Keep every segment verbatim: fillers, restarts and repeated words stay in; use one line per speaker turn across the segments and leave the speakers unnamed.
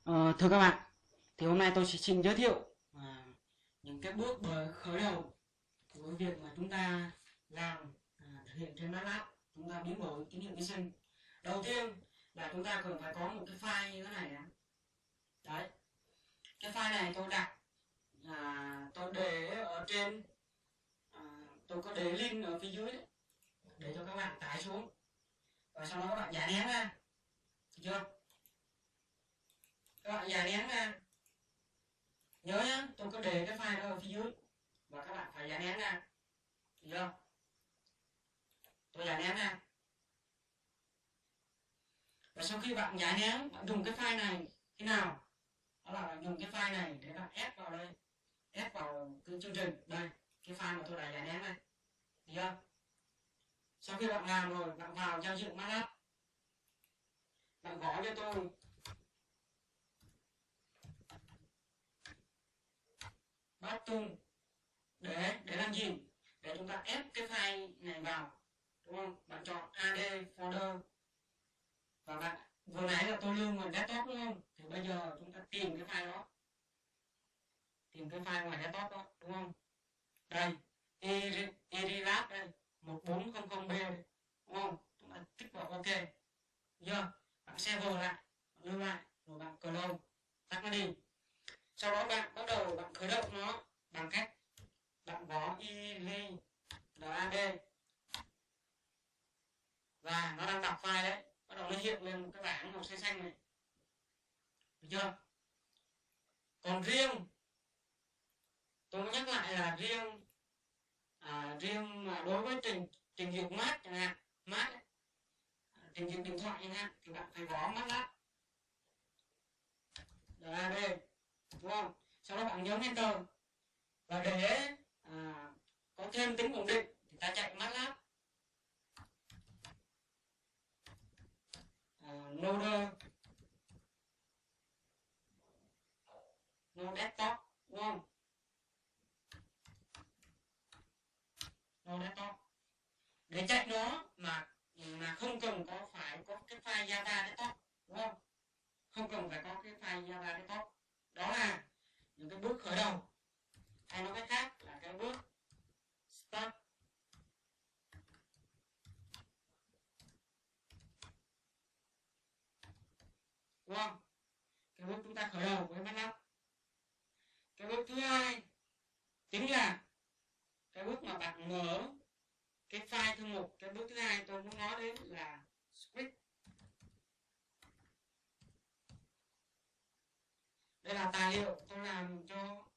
Ờ, Thưa các bạn, thì hôm nay tôi sẽ xin giới thiệu à, những cái bước bờ khởi đầu của việc mà chúng ta làm à, thực hiện trên MATLAB, chúng ta biến đổi tín hiệu vi sinh. Đầu tiên là chúng ta cần phải có một cái file như thế này đã. Đấy, cái file này tôi đặt, à, tôi để ở trên, à, tôi có để link ở phía dưới đấy, để cho các bạn tải xuống và sau đó các bạn giải nén ra, được chưa? Các bạn giải nén ra. Nhớ nhá, tôi có để cái file đó ở phía dưới và các bạn phải giải nén ra, được chưa? Tôi giải nén ra. Và sau khi bạn giải nén, bạn dùng cái file này thế nào? Đó là bạn dùng cái file này để bạn ép vào đây, ép vào cái chương trình đây, cái file mà tôi đã giải nén này, được chưa? Sau khi bạn làm rồi, bạn vào giao diện MATLAB, bạn gõ cho tôi button. để để làm gì? Để chúng ta ép cái file này vào, đúng không? Bạn chọn a đê folder và bạn vừa nãy là tôi lưu nguồn desktop, đúng không? Thì bây giờ chúng ta tìm cái file đó, tìm cái file ngoài desktop đó, đúng không? Đây, erilab đây, một bốn không không b đây, đúng không? Chúng ta tích vào OK, được chưa? Bạn save lại, bạn lưu lại, rồi bạn close, tắt nó đi. Sau đó bạn bắt đầu bạn khởi động nó bằng cách bạn gõ erilab và nó đang đọc file đấy, bắt đầu nó hiện lên một cái bảng màu xanh xanh này, được chưa? Còn riêng, tôi nhắc lại là riêng à, riêng mà đối với trình trình duyệt mát chẳng hạn, mát ấy, trình duyệt điện thoại chẳng hạn, thì bạn phải gõ MATLAB đê, đúng không? Sau đó bạn nhấn enter và để à, có thêm tính ổn định thì ta chạy MATLAB à, node node desktop, đúng không? Node desktop để chạy nó mà mà không cần có phải có cái file Java desktop, đúng không? Không cần phải có cái file Java desktop. Đó là những cái bước khởi đầu, hay nói cách khác là cái bước start, đúng không? Cái bước chúng ta khởi đầu với MATLAB. Cái bước thứ hai chính là cái bước mà bạn mở cái file thư mục. Cái bước thứ hai tôi muốn nói đến là script. Đây là tài liệu tôi làm cho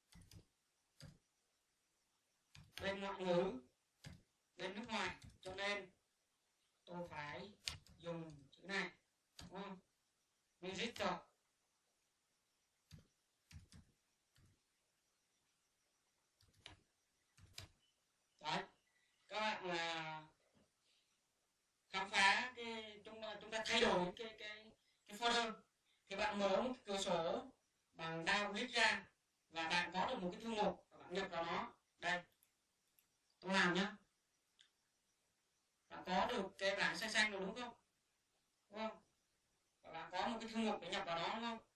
bên ngoại ngữ, bên nước ngoài, cho nên tôi phải dùng chữ này, đúng không? Register. Đấy, các bạn là khám phá cái chúng ta chúng ta thay đổi cái cái cái folder thì bạn mở một cái cửa sổ bằng down click ra và bạn có được một cái thư mục và bạn nhập vào nó. Đây, tôi làm nhá. Bạn có được cái bảng xanh xanh rồi đúng không? Đúng không? Và bạn có một cái thư mục để nhập vào đó, đúng không?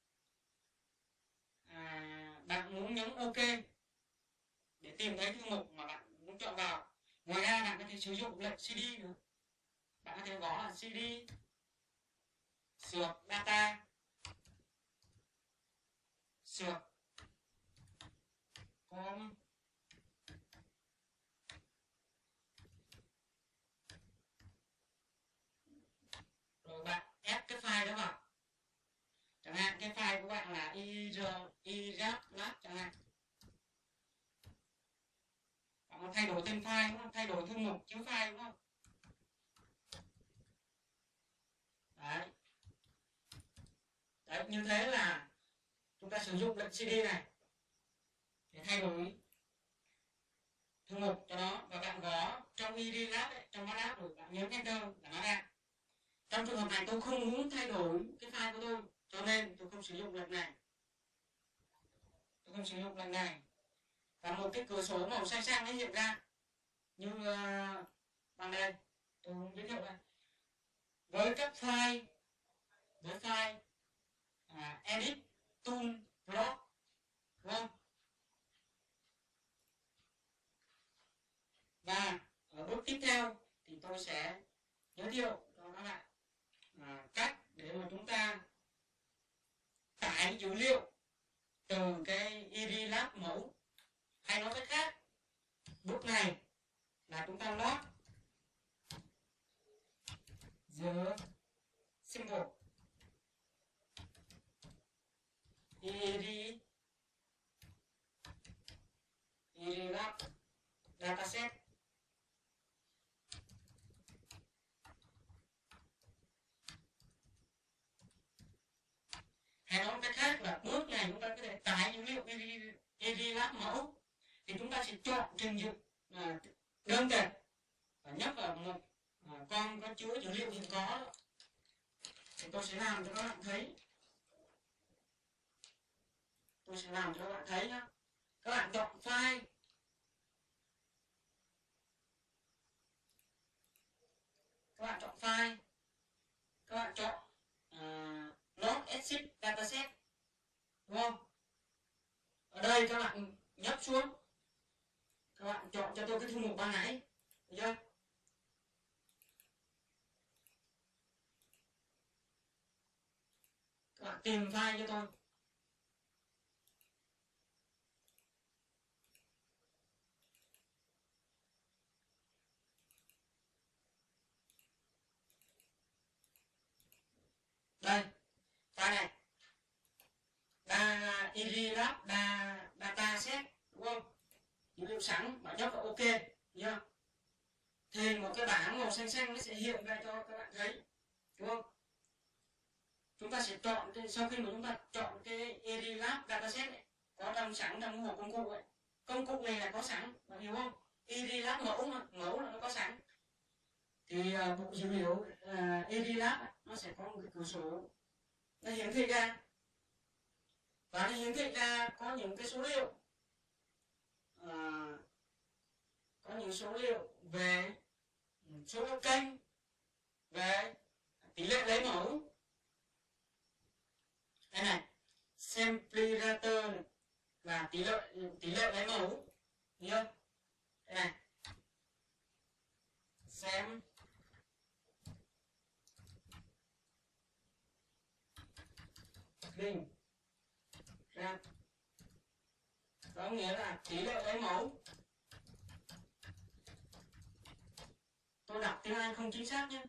À, bạn muốn nhấn OK để tìm thấy thư mục mà bạn muốn chọn vào. Ngoài ra bạn có thể sử dụng lệnh cd nữa. Bạn có thể gõ là cd sược data sược com rồi bạn ép cái file đó vào. Chẳng hạn cái file của bạn là irap chẳng hạn. Bạn có thay đổi tên file, đúng không? Thay đổi thư mục chứa file, đúng không? Đấy. Đấy, như thế là chúng ta sử dụng lệnh cd này để thay đổi thư mục cho nó và bạn gõ trong irap ấy, trong MATLAB rồi bạn nhấn enter là nó ra. Trong trường hợp này tôi không muốn thay đổi cái file của tôi cho nên tôi không sử dụng lệnh này. Tôi không sử dụng lệnh này. Và một cái cửa sổ màu xanh xanh nó hiện ra như uh, bằng đây. Tôi giới thiệu đây. Với các file với file à, edit tải dữ liệu từ cái i đê lab mẫu, hay nói cách khác, bước này là chúng ta load the symbol i đê i đê lab dataset. Hay nói cách khác là bước này chúng ta có thể tải dữ liệu i đê lab mẫu, thì chúng ta sẽ chọn trình duyệt à, đơn tệp và nhấp vào một à, con có chứa dữ liệu hiện có. Thì tôi sẽ làm cho các bạn thấy. Tôi sẽ làm cho các bạn thấy nhé. Các bạn chọn file, các bạn chọn file, các bạn chọn uh, load exit dataset, đúng không? Ở đây các bạn nhấp xuống, các bạn chọn cho tôi cái thư mục ban nãy, được chưa? Các bạn tìm file cho tôi. Đây, file này, da i đê lab da dataset, đúng không? Dữ liệu sẵn, bạn nhấp vào OK, nhá. Thì một cái bảng màu xanh xanh nó sẽ hiện ra cho các bạn thấy, đúng không? Chúng ta sẽ chọn, sau khi mà chúng ta chọn cái i đê lab dataset này, có trong sẵn trong hộp công cụ ấy, công cụ này là có sẵn, bạn hiểu không? i đê lab mẫu mà, mẫu là nó có sẵn. Thì uh, bộ dữ liệu uh, i đê lab nó sẽ có một cái cửa sổ nó hiển thị ra, và nó hiển thị ra có những cái số liệu, uh, có những số liệu về số liệu kênh, về tỷ lệ lấy mẫu. Đây này, sample rate là tỷ lệ tỷ lệ lấy mẫu, hiểu không? Đây này, xem linh ra, có nghĩa là tỷ lệ lấy mẫu. Tôi đọc tiếng Anh không chính xác nhé,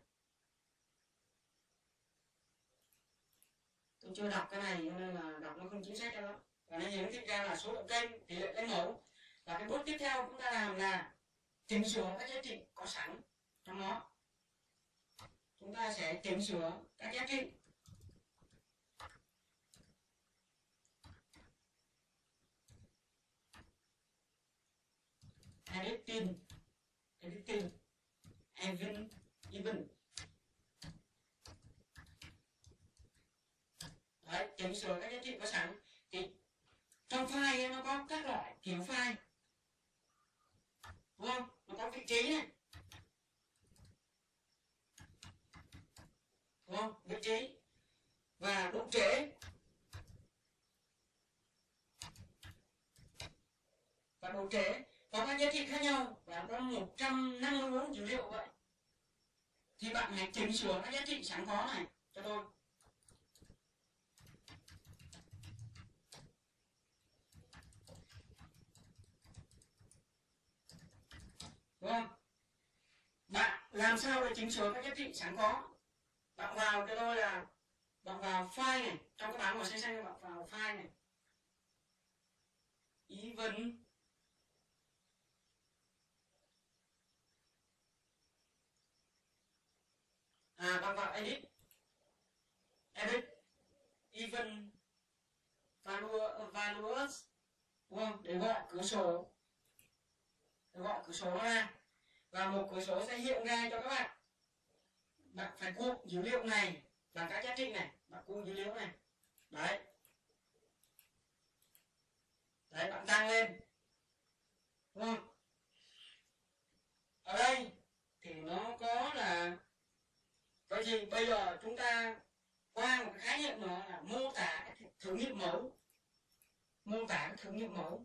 tôi chưa đọc cái này cho nên là đọc nó không chính xác cho lắm. Và nó hiển thị ra là số lượng kênh, tỷ lệ lấy mẫu. Và cái bước tiếp theo chúng ta làm là chỉnh sửa các giá trị có sẵn trong nó. Chúng ta sẽ chỉnh sửa các giá trị. Editing, editing, even, even. Đấy, chỉnh sửa các giá trị có sẵn. Thì trong file nó có các loại kiểu file, đúng không? Nó có vị trí này, đúng không? Vị trí và độ trễ và độ trễ có các giá trị khác nhau, và có một trăm năm mươi bốn dữ liệu vậy. Thì bạn hãy chỉnh sửa các giá trị sẵn có này cho tôi. Đúng không? Bạn làm sao để chỉnh sửa các giá trị sẵn có? Bạn vào cho tôi là bạn vào file này, trong cái bảng màu xanh xanh bạn vào file này, even, à bạn vào edit, edit, even value, values, đúng không? Để gọi cửa sổ, để gọi cửa sổ ra, và một cửa sổ sẽ hiện ra cho các bạn. Bạn phải cuộn dữ liệu này bằng các giá trị này, bạn cuộn dữ liệu này, đấy, đấy, bạn tăng lên, đúng không? Ở đây thì nó có là cái gì? Bây giờ chúng ta qua một cái khái niệm nữa là mô tả cái thử nghiệm mẫu, mô tả cái thử nghiệm mẫu.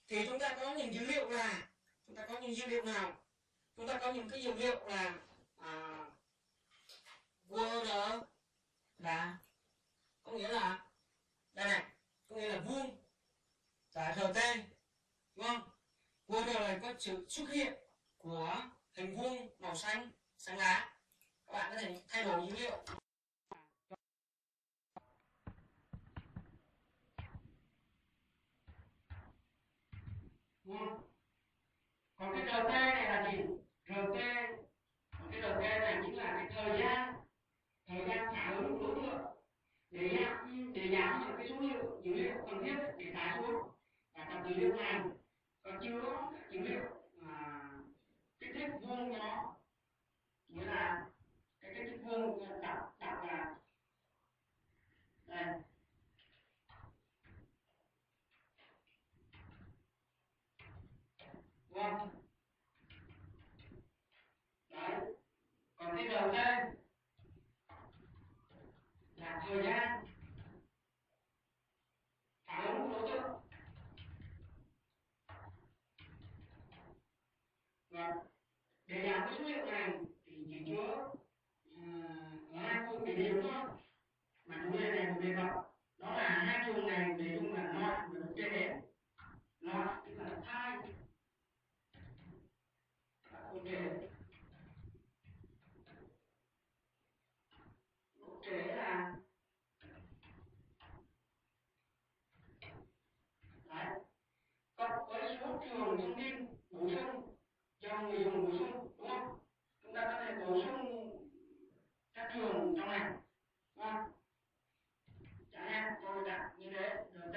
thì chúng ta có những dữ liệu là chúng ta có những dữ liệu nào? Chúng ta có những cái dữ liệu là à, word là có nghĩa là đây này, có nghĩa là vuông và rt, đúng không? Word là có sự xuất hiện của hình vuông màu xanh xanh lá. Các bạn có thể thay đổi dữ liệu. Còn cái rt này là gì? rt còn cái rt này chính là cái thời gian thời gian phản ứng của đối tượng để giảm để giảm những cái số liệu dữ liệu cần thiết để tải xuống và tập dữ liệu này có chứa dữ liệu à, kích thích vuông cho nó, nghĩa là cái kích thích vuông đọc đọc là đây. Vâng. Đấy. Còn cái rt là thời gian phản ứng của đối tượng. Vâng. Để giảm cái số liệu này thì chỉ chứa uh, hai phương kỷ niệm thôi mà chủ đề này của đề cập, đó là hai trường này để chung là loại và thực tế. Loại tức là thai và thực tế. Thực tế là đấy, cộng với số trường thông tin bổ sung do người dùng bổ sung, đúng không? Chúng ta có thể bổ sung các trường trong này, đúng không? Chẳng hạn tôi đặt như thế rt,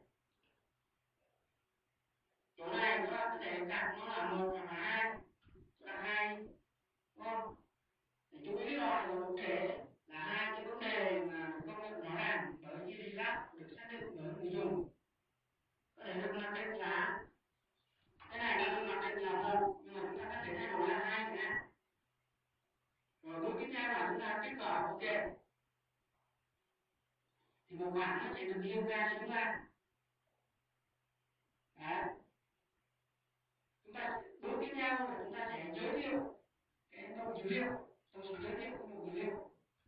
chỗ này chúng ta có thể đặt nó là một hoặc là hai, là hai, đúng không? Thì chú ý loại của thực thể là hai cái vấn đề mà công nhận rõ ràng bởi khi đi lab được xác định bởi người dùng, có thể được mặc định là cái này đã được mặc định là một, nhưng mà chúng ta có thể thay đổi là hai chẳng hạn. Rồi bước tiếp theo là chúng ta kích cỡ ok, thì một bảng nó sẽ được liêu ra xuống ra. Đấy. Chúng ta bước tiếp theo là chúng ta sẽ giới thiệu cái mẫu dữ liệu, tôi sẽ giới thiệu cái mẫu dữ liệu.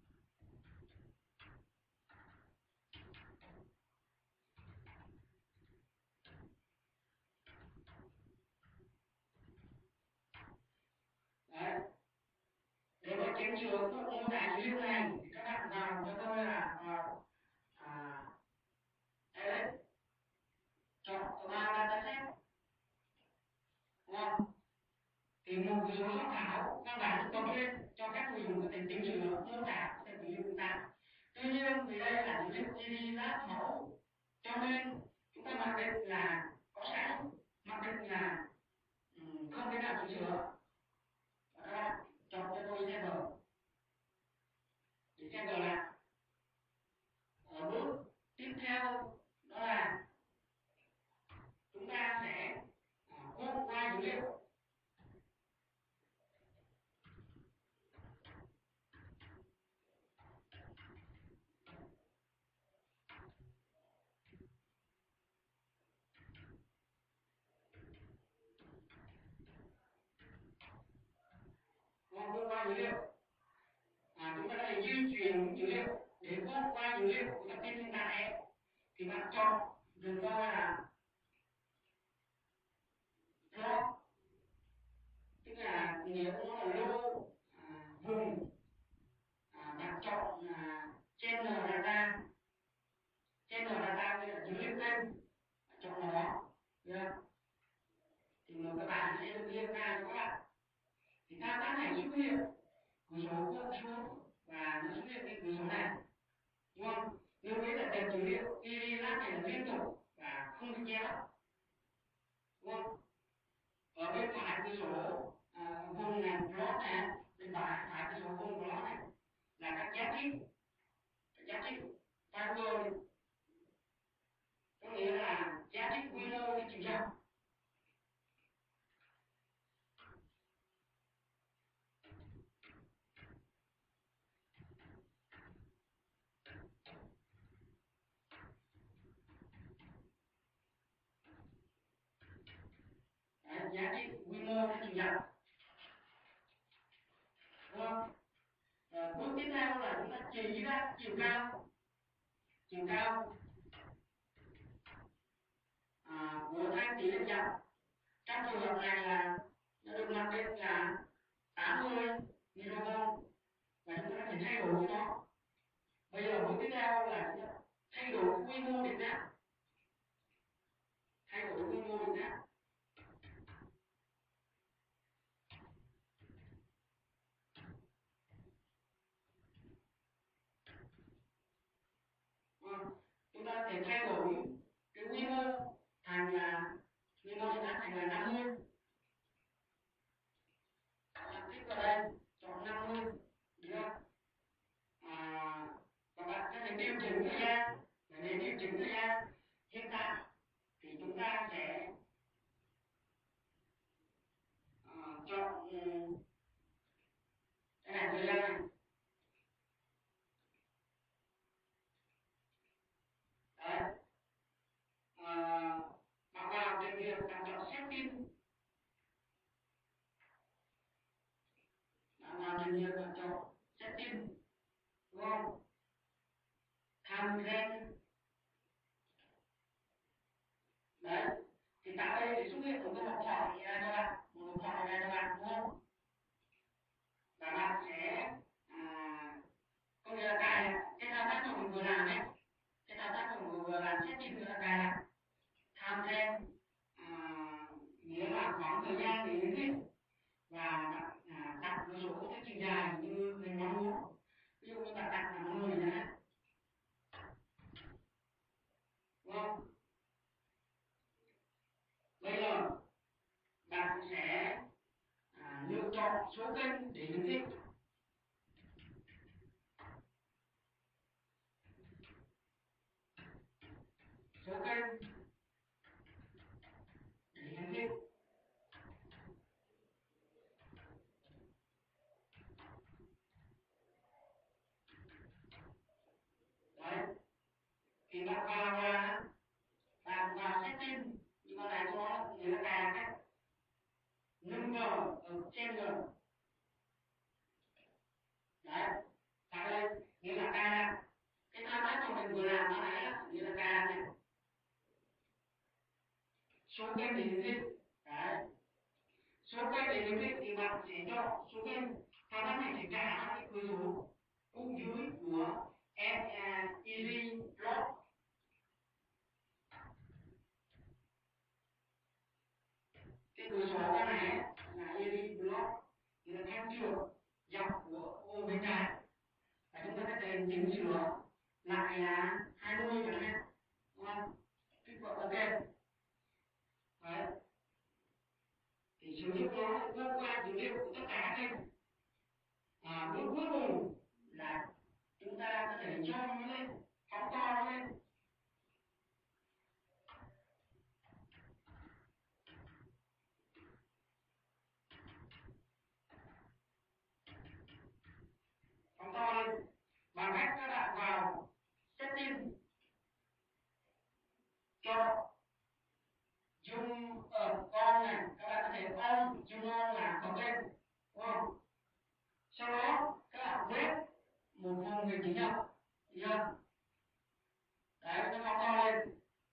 Đấy. Để mà kiểm chứng mô tả dữ liệu này thì các bạn vào cho tôi là vào à, edit, chọn command dataset, đúng không? Tìm một cái số soạn thảo căn bản được cập lên cho các người dùng có thể chỉnh sửa mô tả có thể sử dụng chúng ta. Tuy nhiên vì đây là dữ liệu i đê lab mẫu cho nên chúng ta mặc định là có sẵn, mặc định là um, không thể nào chỉnh sửa. Và các bạn chọn cho tôi server để server lại. Ở bước tiếp theo đó là chúng ta sẽ quét qua dữ liệu. Quét qua dữ liệu, à, chúng ta có thể di chuyển dữ liệu để quét qua dữ liệu của tập tin hiện tại thì bạn chọn dùm tôi là plot, tức là nghĩa của nó là lô à, vùng, à, bạn chọn là channel data, channel data đây là dữ liệu kênh, chọn nó đó, yeah. Thì một các bạn sẽ được liệt ra cho các bạn. Thì thao tác này xuất hiện cửa sổ cuộn xuống và nó xuất hiện cái cửa sổ này, đúng không? Lưu ý là tệp dữ liệu i đê lab này là liên tục và không bị che lấp, đúng không? Ở bên phải cửa sổ à, vùng này plot này, bên phải phải cửa sổ vùng plot này là các giá trị, các giá trị fiber, có nghĩa là giá trị winner cái chiều dọc. giá trị quy mô theo chiều dọc. Đúng không? À, bước tiếp theo là chúng ta chỉ ra chiều cao. Chiều cao à, của thanh tỷ lệ dọc. Trong trường hợp này là nó được mặc định là tám mươi microvolt và chúng ta có thể thay đổi nó. Bây giờ bước tiếp theo là chúng ta thay đổi quy mô điện áp. Thay đổi quy mô điện áp. Chúng ta có thể thay đổi cái quy mô thành là quy mô điện áp thành là năm mươi. Bạn thích vào đây chọn năm mươi được không? À, và bạn có thể điều chỉnh thời gian. Để điều chỉnh thời gian hiện tại thì chúng ta sẽ uh, chọn um, cái này thời gian này. Đấy. À, bạn vào trình duyệt bạn chọn setting. Bạn vào trình duyệt bạn chọn setting. Đúng không? Time frame. Đấy. Thì tại đây thì xuất hiện một cái mục hỏi ra cho bạn, một mục hỏi ra cho bạn, đúng không? Và bạn sẽ à, có nghĩa là cài cái thao tác mà mình vừa làm ấy, cái thao tác mà mình vừa làm setting là cài đặt time frame, à, nghĩa là khoảng thời gian để hiển thị và bạn à, đặt một số cái chiều dài như mình mong muốn. Ví dụ như bạn đặt là mười chẳng hạn, đúng không? Bây giờ bạn sẽ à, lựa chọn số kênh để hiển thị. Số kênh để hiển thị. Đấy. Thì bạn vào là bạn vào setting, nhưng mà này có nghĩa là cài cách năm G ở trên G. Đấy. Tại đây nghĩa là cài đặt cái thao tác mà mình vừa làm hồi nãy đó, nghĩa là cài đặt này. Số kênh để hiển thị. Đấy. Số kênh để hiển thị thì bạn sẽ chọn số kênh. Thao tác này sẽ cài đặt cái cơ số cung dưới của Easy Block. Cái cửa sổ cái này là Easy Block, thì là thanh trượt dọc của ô bên trái. Và chúng ta có thể chỉnh sửa lại là hai mươi chẳng hạn, đúng không? Kích vào OK. Đấy. Thì sử dụng nó thông qua dữ liệu của tất cả các kênh. À, bước cuối cùng là chúng ta có thể cho nó lên, phóng to nó lên. Phóng to lên bằng cách các bạn vào setting, cho zoom ở on này, các bạn có thể on, zoom on là bật lên, đúng không? Sau đó các bạn quét một vùng hình chữ nhật, được chưa? Đấy, nó phóng to lên.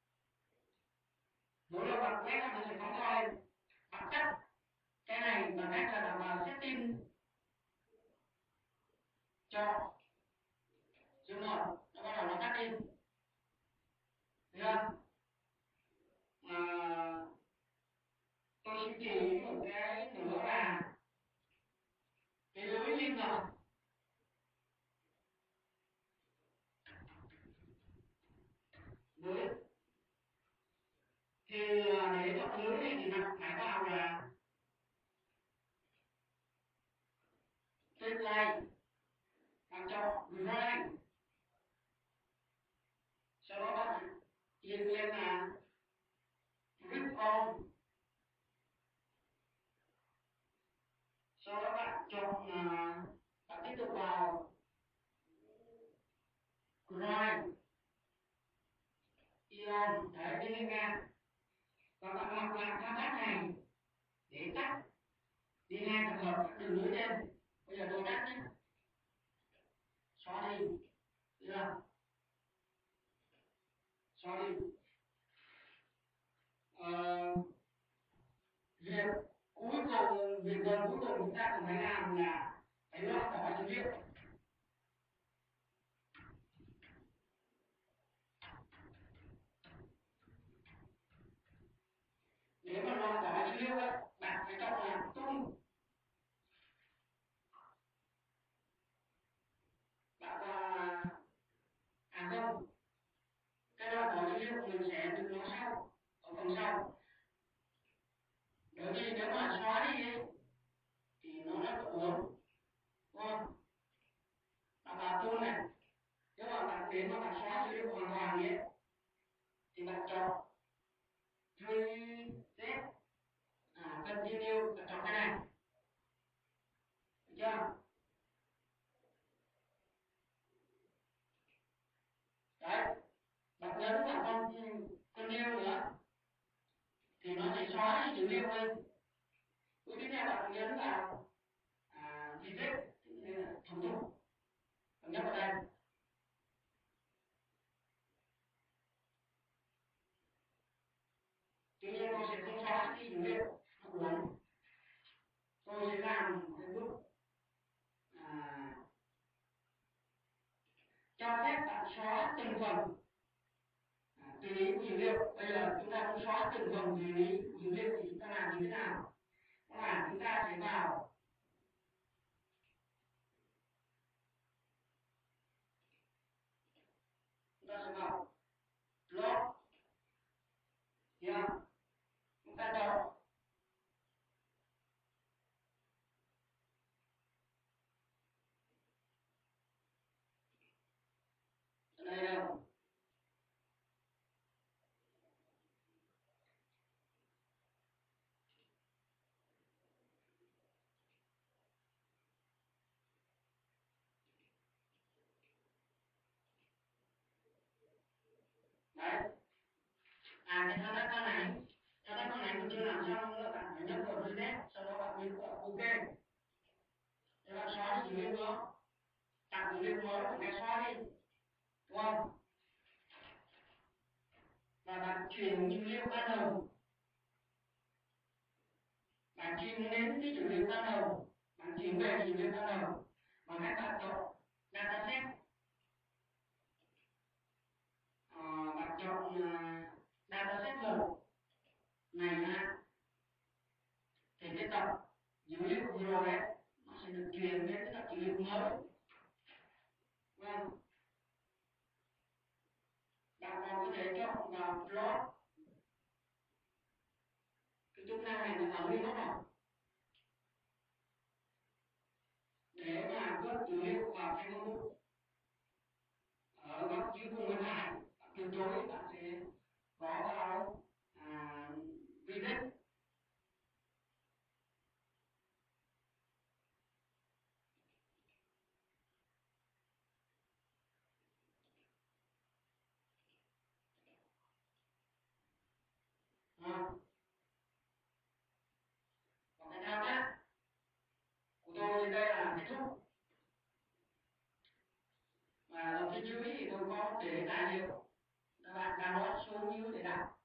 Mỗi lần bạn quét nó sẽ phóng to lên. Bạn tắt cái này bằng cách là bạn vào setting, cho zoom on, nó bắt đầu nó tắt đi, được chưa? À, tôi xin chỉ một cái nữa là cái lưới liên lạc. Lưới thì để chọn lưới này thì bạn phải vào là trên line, bạn chọn right, sau đó bạn điền lên là grip on, sau đó bạn chọn là bạn tiếp tục vào grind ion, đấy đi lên ngang và bạn lặp lại thao tác này hai tập hợp các đường nối lên. Bây giờ tôi cắt nhé, xóa đi, chưa, xóa đi. Ờ, việc cuối cùng, việc gần cuối cùng chúng ta cần phải làm là phải loại bỏ dữ liệu. Nếu mà loại bỏ dữ liệu ấy, bạn phải chọn là tung. Bạn là à không, cái loại bỏ dữ liệu mình sẽ đừng nói sau, ở phần sau. Bởi vì nếu mà xóa đi ấy, thì nó rất là uốn, đúng không? Bạn vào tool này, nếu mà bạn đến mà bạn xóa dữ liệu hoàn toàn ấy, thì bạn chọn reset, à, continue, bạn chọn cái này, được chưa? Đấy, bạn nhấn vào con con nêu nữa thì nó sẽ xóa đi dữ liệu lên. Bước tiếp theo bạn nhấn vào à, reset, nên là thủ tục, bạn nhấp vào đây. Tuy nhiên tôi sẽ không xóa đi dữ liệu, nó uống. Tôi sẽ làm cái bước à, cho phép bạn xóa từng phần à, tùy ý của dữ liệu. Bây giờ chúng ta muốn xóa từng phần tùy ý của dữ liệu thì chúng ta làm như thế nào? Đó là chúng ta sẽ vào chúng ta sẽ vào plot, yeah. Chúng ta chọn ở đây đâu, đấy. À, cái thao tác con này, thao tác con này mình chưa làm xong nữa, bạn phải nhấp vào reset, sau đó bạn nhấn vào ok, để bạn xóa đi dữ liệu đó, tạo dữ liệu mới của cái xóa đi, đúng không? Và bạn chuyển dữ liệu ban đầu, bạn chuyển đến cái dữ liệu ban đầu, bạn chuyển về dữ liệu ban đầu bằng cách bạn chọn dataset, ờ, bạn chọn uh, dataset một này ha, thì cái tập dữ liệu vừa rồi ấy nó sẽ được truyền đến cái tập dữ liệu mới, vâng. Bạn còn có thể chọn vào plot, cái chức năng này là ở Linux rồi, để mà vớt dữ liệu vào cái công cụ ở góc dưới cùng bên phải, từ chối bạn sẽ có vào à, reset. À, và cái thao tác của tôi đây là kết thúc, và ở phía dưới thì tôi có để tài liệu các bạn download xuống dưới để đọc.